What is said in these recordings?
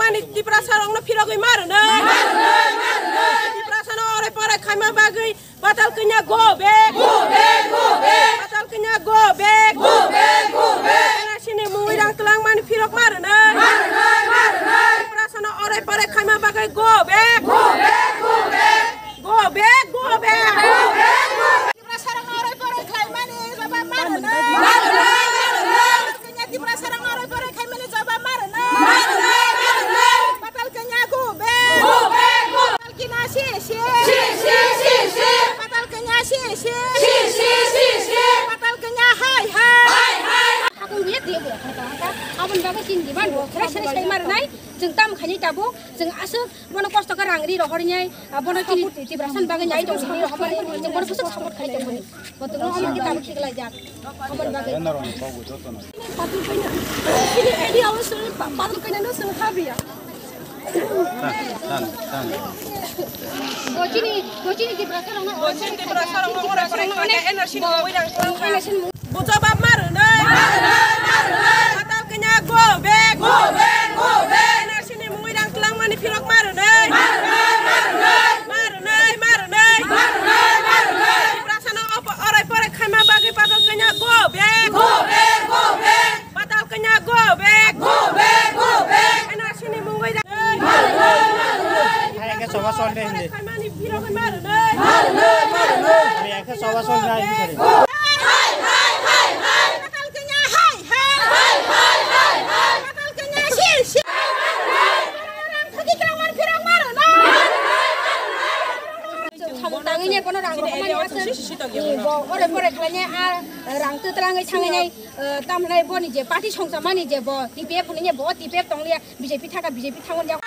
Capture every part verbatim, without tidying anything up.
mani tipra sarong na piragay marana tipra sarong ore pare khaima bagai batal kenya go back go back go back batal kenya go back go back go back na sini muirang telang mani pirag marana marana marana tipra sarong ore pare khaima bagai go back go back go back go back go back go back tipra sarong ore pare khaima ni baba marana marana kenya tipra sarong ore pare khaima ni baba marana marana marana batal kenya go back go back go batal kina si si si si si si batal kenya si si si si si si batal kenya hai hai hai hai aku lihat dia buat kata-kata abon bagai sin di mana fresh fresh sai marnai jeung tam khani tabu jeung ase bono kosto ka rangri rohornya bono kini tibrasan bagai nyai jong sini rohor jeung bono pusat support khani jong boni boto no amar kita bukti kelajak abon bagai patu kanya ini edi awas patu kanya no sel khabia tan tan gocini gocini tibrasan no gocini tibrasan no ore pare kanya energi no wirang energi buta bab marana marana marana batal kenya go back go back go back energi ni wirang telang mani pirok marana marana marana marana marana marana marana tibrasan no ore pare khaima bagai batal kenya go back go back go back batal kenya go back go back go back energi ni wirang marana hai ke sowa son deh ini khaima ni pirok marana marana marana hai ke sowa son dai ini tanginya kono rang rohman asen bo ore pore khalanya a rang tu telangai changai tam nai bo ni je party songsama ni je bo tpf ni bo tpf tonglia bjp thaka bjp thangon ja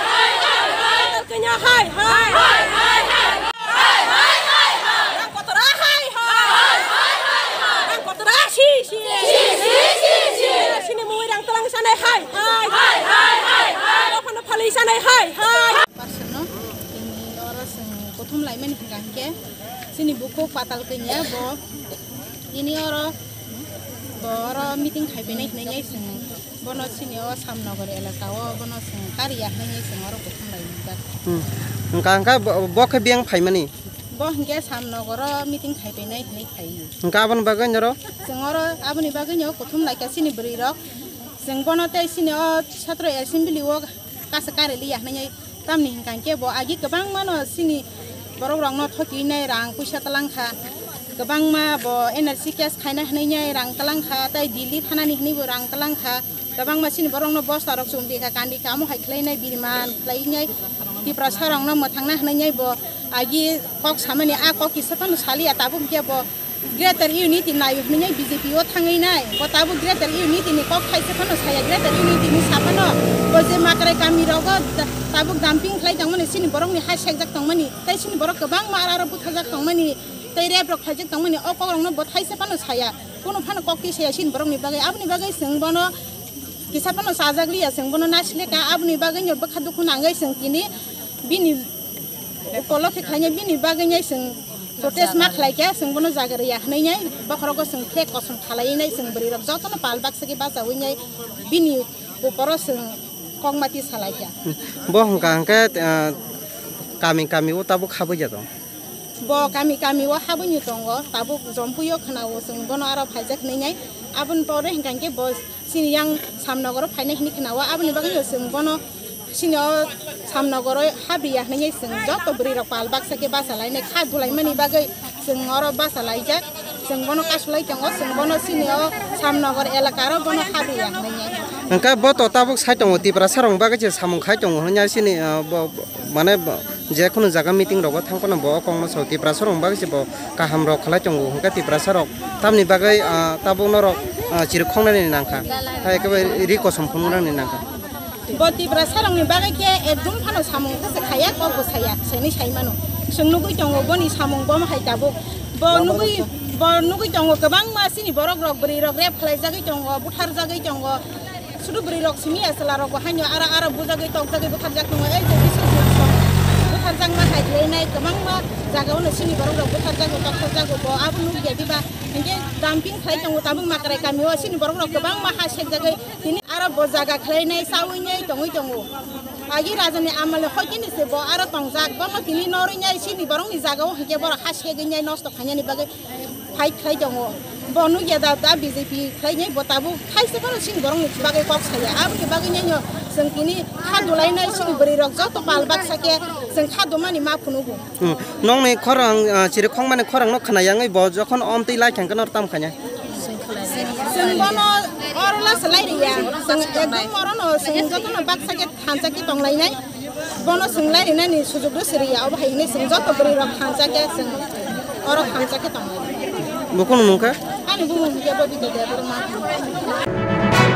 kenya hai hai hai hai hai hai hai rang kotora hai hai rang kotora si si si si si si sini mu rang telang sanai hai hai hai hai hai ro phana phali sanai hai hai Parsono ini orang sing kotum lai men hingangke sini buku fatal kenya bo ini orang boro meeting khai benai nai sing bono sini o samnogor elaka o bono sing karya nai sing orang kotum lai dak engka engka bo ke biang phai mani bo hingke samnogor meeting khai benai nai khai engka abon bagai nyoro sing oro aboni bagai nyo kotum lai ka sini beri rok sing bono te sini o satro assembly o kasakare liya nai tamni hingangke bo agi kebang mano sini borok rong no thoki nai rang puisa talangkha kebang ma bo energy cash khaina hnai rang talangkha tai dili thana ni hni bo rang talangkha kebang ma sini borok no bosta rok sumdi kha kandi kamu hai khlai nai birman khlai nai ti prasarong no mathangna hnai bo agi kok samani a kok kisapan sali atabu ke bo greater unity nai hnai bjp o thangai nai bo tabu greater unity ni kok khaise phano saya greater unity ni sapano bo je makre kami rogo tabuk dumping khlai jangmani sini borok ni hai sek jak tongmani tai sini borok kebang ma ara bu thajak tongmani tai rep rok thajak tongmani o kok rong no bo thai se pano saya kono phano kok ti saya sini borok ni bagai abni bagai sing bono kisa pano sajagli ya sing bono nasle ka abni bagai nyor bakha dukhu nangai sing kini bini polo ke khanya bini bagai nyai sing protest ma khlai ke sing bono jagar ya hnai nyai bakhro ko sing thek kosum khalai nai sing beri rok jotono palbak segi basa wi nyai bini uporo sing kong mati salai ya bo engka engka kami kami o tabu khabu jato bo kami kami o habu ni tongo tabu jompuyo khana o sing bono aro phajak nei nyai abun pore hingangke bo sini yang samnogoro phainai hini khana wa abuni bagai sing bono sini o samnogoro habiya nei sing joto beri rok palbak sake basalai nei kha bulai mani bagai sing oro basalai jak sing bono kasulai tongo sing bono sini o samnogor elakaro bono habiya nei nyai engka bo to tabuk sai tongo tipra sarong bagai je samung khai tongo nya sini mane je kono jaga meeting rogo thangkono bo kongma so tipra sarong bagai je bo kaham rok khalai tongo engka tipra sarok tamni bagai tabuk norok chir khongnani nangkha hai ke ri kosom phungrani nangkha bo tipra sarong ni bagai ke ekdum phano samung ka khaya ko bo saya seni sai mano sing nugui tongo bo ni samung bo ma hai tabuk bo nugui bo nugui tongo kebang ma sini borok rok beri rok rep khlai jagai tongo buthar jagai tongo sudah beri rok sini asal rok hanya arah arah buza gitu tok jagai bukan jak nunggu aja bisa bukan butarjang ma haidlainai kobangma jagaono sini borok rok butarjago toktorjago bo abo nugia diba hingke dumping khlai tongo tabung makrai kamio sini borok rok kobangma ha sekjagai tini aro bo jaga khlainai sawinyai tongoi tongo agi rajani amale khokini se bo aro tongjak bono tini norinyai sini borok ni jagao hingke borok ha seginyai nosto khanyani bagai phai khlai tongo bonu ya da da B J P khlainyai bo tabu khaise bono sini borok ni bagai kok saya abo ke bagai nyanyo जों किनि खादुलायनाय सिनि बोरै रक जत पालबाक साके जों खादुमानि मा फुनुगु नং नै खरं चिरि खंमाने खरं न खनायांगै ब जखन अमति लाइ थांगन अर ताम खा냐 जों बनो अरला सलाइ रिया जों एकदम मरनो जों जतन बाक साके थानजाके तंलायनाय बनो जों लाइरिनानि सुजुग दसरिया अब हायनि जों जत बोरै रक थानजाके जों अर थानजाके तंलाय बकुन नुका आनि बुमु के बबिदे दे बोरमा